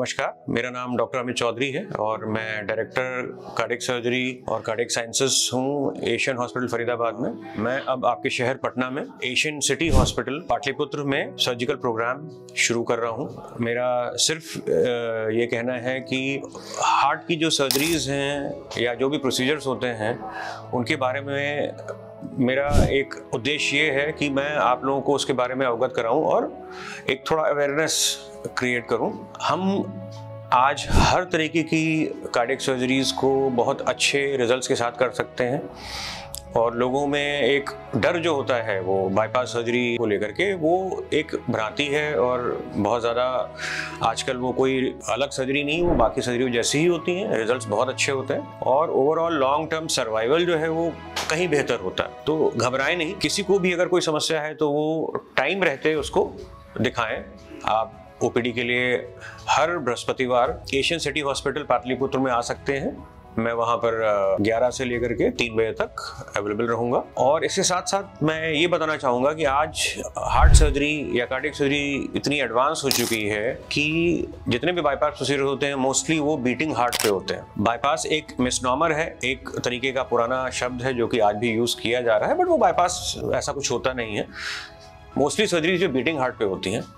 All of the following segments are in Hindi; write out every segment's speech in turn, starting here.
नमस्कार, मेरा नाम डॉक्टर अमित चौधरी है और मैं डायरेक्टर कार्डियक सर्जरी और कार्डियक साइंसेस हूँ एशियन हॉस्पिटल फरीदाबाद में। मैं अब आपके शहर पटना में एशियन सिटी हॉस्पिटल पाटलिपुत्र में सर्जिकल प्रोग्राम शुरू कर रहा हूँ। मेरा सिर्फ ये कहना है कि हार्ट की जो सर्जरीज हैं या जो भी प्रोसीजर्स होते हैं उनके बारे में मेरा एक उद्देश्य ये है कि मैं आप लोगों को उसके बारे में अवगत कराऊं और एक थोड़ा अवेयरनेस क्रिएट करूं। हम आज हर तरीके की कार्डियक सर्जरीज को बहुत अच्छे रिजल्ट्स के साथ कर सकते हैं और लोगों में एक डर जो होता है वो बाईपास सर्जरी को लेकर के वो एक भ्रांति है और बहुत ज़्यादा आजकल वो कोई अलग सर्जरी नहीं, वो बाकी सर्जरी जैसी ही होती हैं। रिजल्ट्स बहुत अच्छे होते हैं और ओवरऑल लॉन्ग टर्म सर्वाइवल जो है वो कहीं बेहतर होता है। तो घबराएं नहीं, किसी को भी अगर कोई समस्या है तो वो टाइम रहते उसको दिखाएं। आप ओपीडी के लिए हर बृहस्पतिवार एशियन सिटी हॉस्पिटल पाटलिपुत्र में आ सकते हैं। मैं वहाँ पर 11 से लेकर के 3 बजे तक अवेलेबल रहूँगा। और इसके साथ साथ मैं ये बताना चाहूँगा कि आज हार्ट सर्जरी या कार्डियक सर्जरी इतनी एडवांस हो चुकी है कि जितने भी बाईपास प्रोसीजर होते हैं मोस्टली वो बीटिंग हार्ट पे होते हैं। बाईपास एक मिसनॉमर है, एक तरीके का पुराना शब्द है जो कि आज भी यूज़ किया जा रहा है, बट वो बाईपास ऐसा कुछ होता नहीं है। मोस्टली सर्जरी जो बीटिंग हार्ट पे होती हैं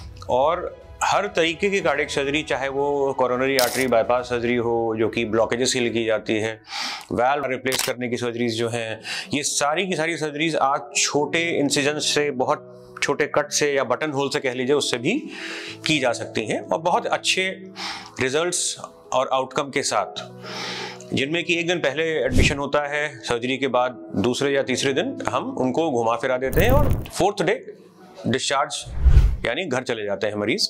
और हर तरीके की कार्डियक सर्जरी, चाहे वो कोरोनरी आर्टरी बाईपास सर्जरी हो जो कि ब्लॉकेजेस के लिए की जाती है, वाल्व रिप्लेस करने की सर्जरीज जो हैं, ये सारी की सारी सर्जरीज आज छोटे इंसिजन से, बहुत छोटे कट से या बटन होल से कह लीजिए, उससे भी की जा सकती हैं और बहुत अच्छे रिजल्ट्स और आउटकम के साथ, जिनमें कि एक दिन पहले एडमिशन होता है सर्जरी के बाद, दूसरे या तीसरे दिन हम उनको घुमा फिरा देते हैं और 4th डे डिस्चार्ज यानी घर चले जाते हैं मरीज।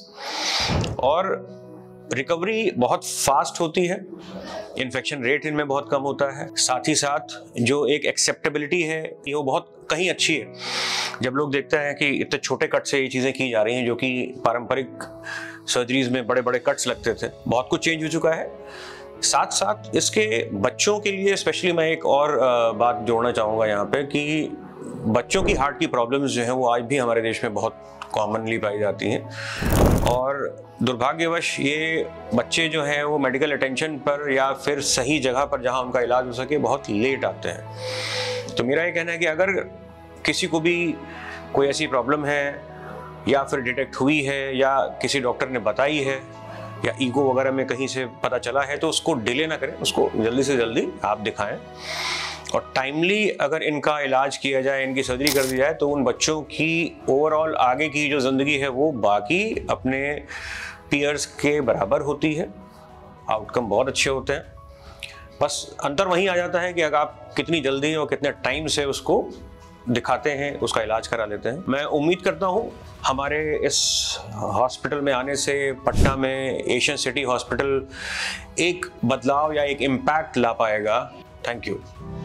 और रिकवरी बहुत फास्ट होती है, इन्फेक्शन रेट इनमें बहुत कम होता है, साथ ही साथ जो एक एक्सेप्टेबिलिटी है ये वो बहुत कहीं अच्छी है। जब लोग देखते हैं कि इतने छोटे कट से ये चीज़ें की जा रही हैं जो कि पारंपरिक सर्जरीज में बड़े बड़े कट्स लगते थे, बहुत कुछ चेंज हो चुका है। साथ साथ इसके बच्चों के लिए स्पेशली मैं एक और बात जोड़ना चाहूँगा यहाँ पे कि बच्चों की हार्ट की प्रॉब्लम्स जो हैं वो आज भी हमारे देश में बहुत कॉमनली पाई जाती हैं और दुर्भाग्यवश ये बच्चे जो हैं वो मेडिकल अटेंशन पर या फिर सही जगह पर जहां उनका इलाज हो सके बहुत लेट आते हैं। तो मेरा ये कहना है कि अगर किसी को भी कोई ऐसी प्रॉब्लम है या फिर डिटेक्ट हुई है या किसी डॉक्टर ने बताई है या ईगो वगैरह में कहीं से पता चला है तो उसको डिले ना करें, उसको जल्दी से जल्दी आप दिखाएं और टाइमली अगर इनका इलाज किया जाए, इनकी सर्जरी कर दी जाए तो उन बच्चों की ओवरऑल आगे की जो ज़िंदगी है वो बाकी अपने पीयर्स के बराबर होती है, आउटकम बहुत अच्छे होते हैं। बस अंतर वहीं आ जाता है कि अगर आप कितनी जल्दी और कितने टाइम से उसको दिखाते हैं, उसका इलाज करा लेते हैं। मैं उम्मीद करता हूँ हमारे इस हॉस्पिटल में आने से पटना में एशियन सिटी हॉस्पिटल एक बदलाव या एक इम्पैक्ट ला पाएगा। Thank you.